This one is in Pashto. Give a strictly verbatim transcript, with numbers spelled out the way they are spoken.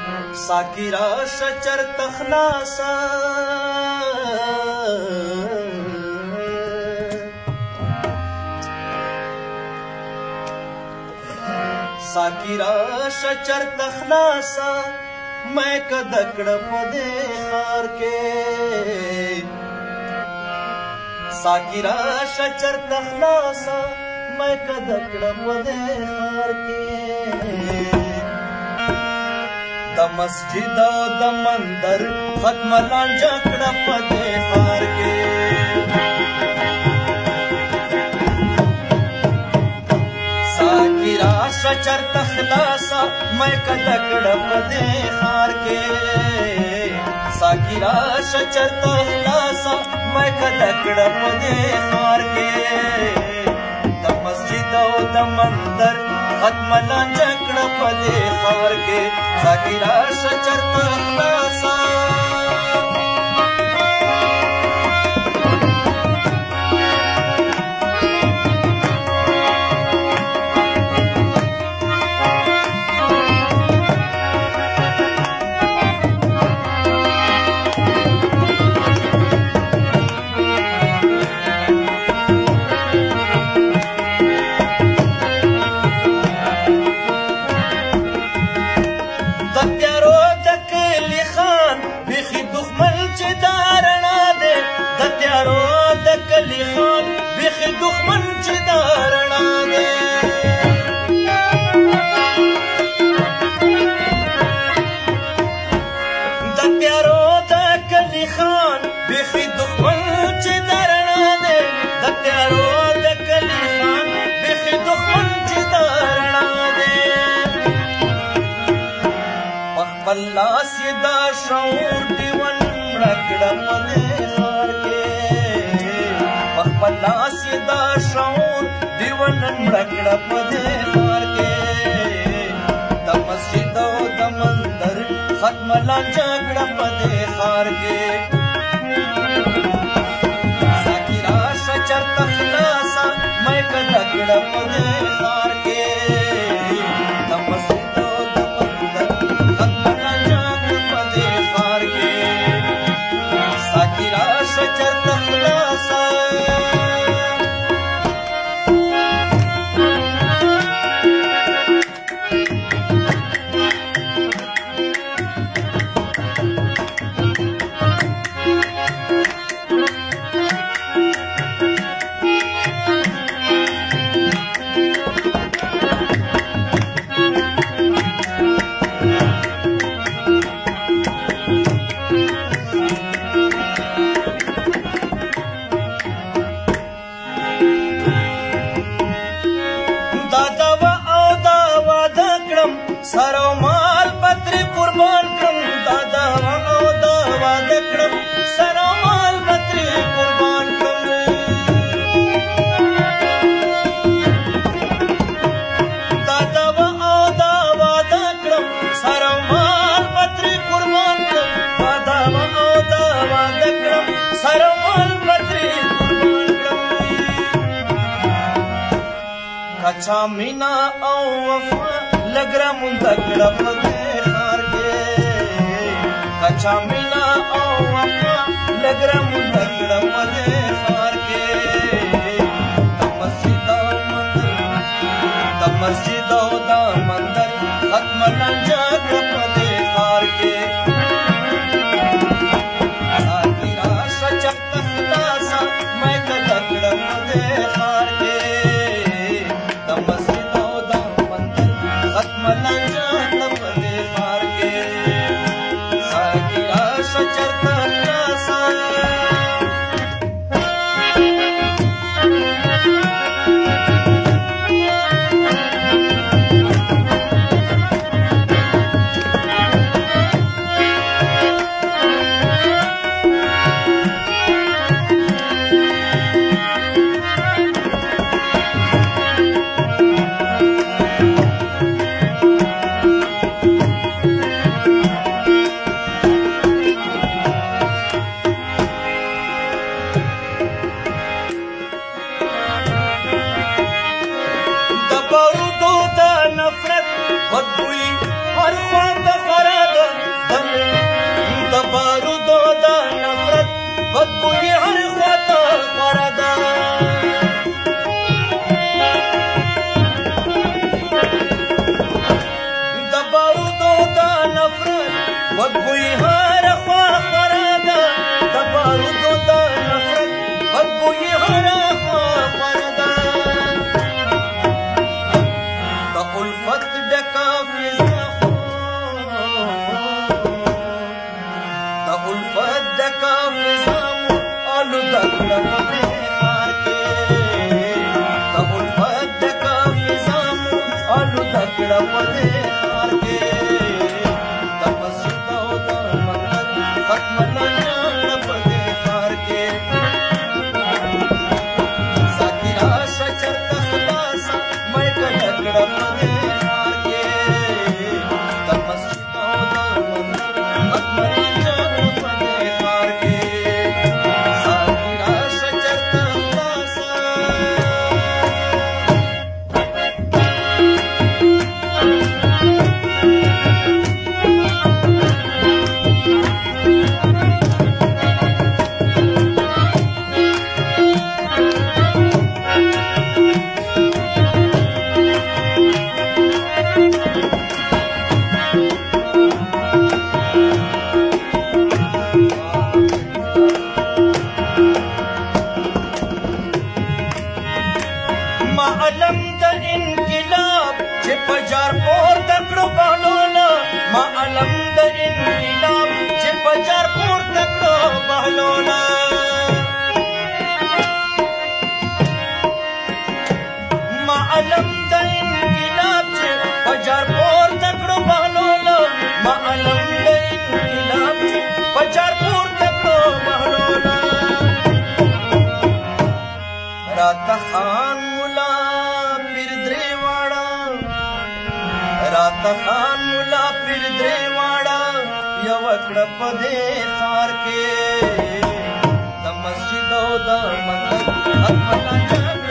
ساقی راشه چرته خلاصه ساقی راشه چرته خلاصه میں کده کړه په دې ښار کې ساقی راشه چرته خلاصه میں کده کړه په دې ښار کې د مسجد او د مندر ختم لانجه کړه په دې ښار کې ساقی راشه چرته خلاصه میں کده کړه په دې ښار کې ساقی راشه چرته خلاصه میں کده کړه په دې ښار کې د مسجد او د مندر ختم لانجه کړه په دې ښار کې ساقی راشه چرته خلاصه دښمن چې دا رڼا دی د تیارو د کلي خان بیخي دښمن چې دا رڼا دی د تیارو د کلي خان بیخي دښمن چې دا رڼا دی په خپل لاس یې دا شعور ډیون مړه کړه په دې ښار کې په خپل لاس یې دا شعور دیوانن مړه کړه په دې ښار کې د مسجد او د مندر ختم لانجه کړه په دې ښار کې ساقی راشه چرته خلاصه میں کده کړه په دې ښار کې د مسجد او د مندر ختم لانجه کړه په دې ښار کې ساقی راشه چرته خلاصه سر او مال پتری قربان کړم دا دوا او دا واده کړم سر او مال پتری قربان کړم دا دوا او دا واده کړم سر او مال پتری قربان کړم دا دوا او دا واده کړم سر او مال پتری قربان کړم کچا مینا او وفا لګرا مونږ کړه په دې ښار کې کچا مینا او وفا لګرا مونږ کړه په دې ښار کې د مسجد او مندر د مسجد او د مندر ختم لانجه کړه په دې ښار کې ساقی راشه چرته خلاصه میں کده کړه په دې ښار کې د مسجد او د مندر ختم لانجه کړه په دې ښار کې ساقی راشه چرته خلاصه بدبوی هر خوا خورا ده د بارودو د نفرت بدبوی هر خوا خورا ده د الفت ډکه فضا د الفت ډکه فضا مو آلوده کړه په دې ښار کې د الفت ډکه فضا مو آلوده کړه په دې ښار کې معلم د انقلاب چې په جار پورته کړو بهلوله معلم د انقلاب چې په جار پورته کړو بهلوله معلم د انقلاب چې په جار پورته کړو بهلوله معلم د انقلاب چې په جار پورته کړو بهلوله راته خان راته خان مولا پیر درې واړه یوه کړه په دې ښار کې د مسجد او د منګل حق ملا